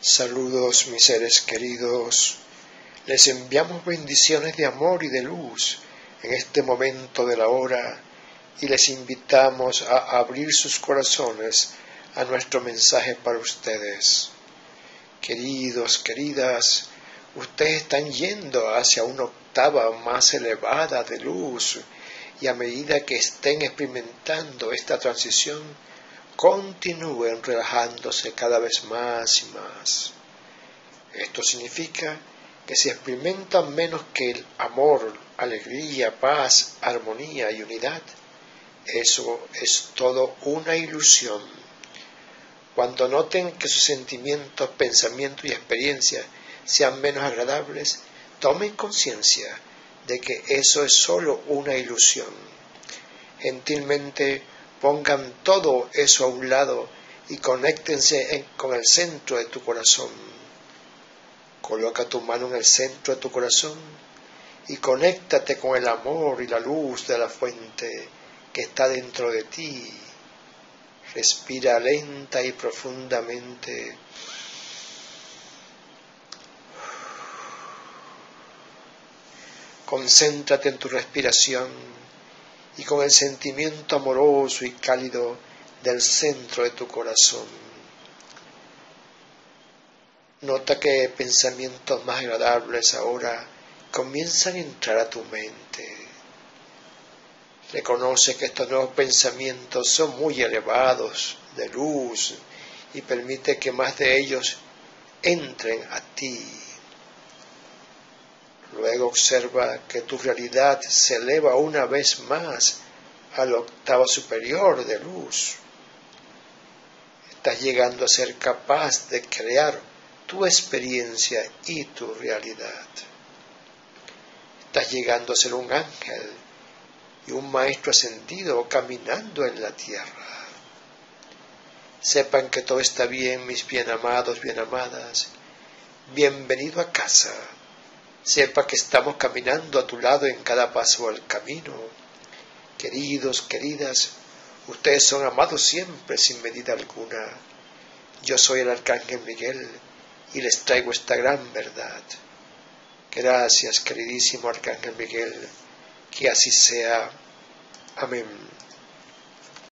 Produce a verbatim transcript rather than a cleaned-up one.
Saludos, mis seres queridos. Les enviamos bendiciones de amor y de luz en este momento de la hora y les invitamos a abrir sus corazones a nuestro mensaje para ustedes. Queridos, queridas, ustedes están yendo hacia una octava más elevada de luz y a medida que estén experimentando esta transición, continúen relajándose cada vez más y más. Esto significa que si experimentan menos que el amor, alegría, paz, armonía y unidad, eso es todo una ilusión. Cuando noten que sus sentimientos, pensamientos y experiencias sean menos agradables, tomen conciencia de que eso es solo una ilusión. Gentilmente pongan todo eso a un lado y conéctense en, con el centro de tu corazón. Coloca tu mano en el centro de tu corazón y conéctate con el amor y la luz de la fuente que está dentro de ti. Respira lenta y profundamente. Concéntrate en tu respiración y con el sentimiento amoroso y cálido del centro de tu corazón. Nota que pensamientos más agradables ahora comienzan a entrar a tu mente. Reconoce que estos nuevos pensamientos son muy elevados, de luz, y permite que más de ellos entren a ti. Luego observa que tu realidad se eleva una vez más a la octava superior de luz. Estás llegando a ser capaz de crear tu experiencia y tu realidad. Estás llegando a ser un ángel y un maestro ascendido caminando en la tierra. Sepan que todo está bien, mis bien amados, bien amadas. Bienvenido a casa. Sepa que estamos caminando a tu lado en cada paso del camino. Queridos, queridas, ustedes son amados siempre sin medida alguna. Yo soy el Arcángel Miguel y les traigo esta gran verdad. Gracias, queridísimo Arcángel Miguel, que así sea. Amén.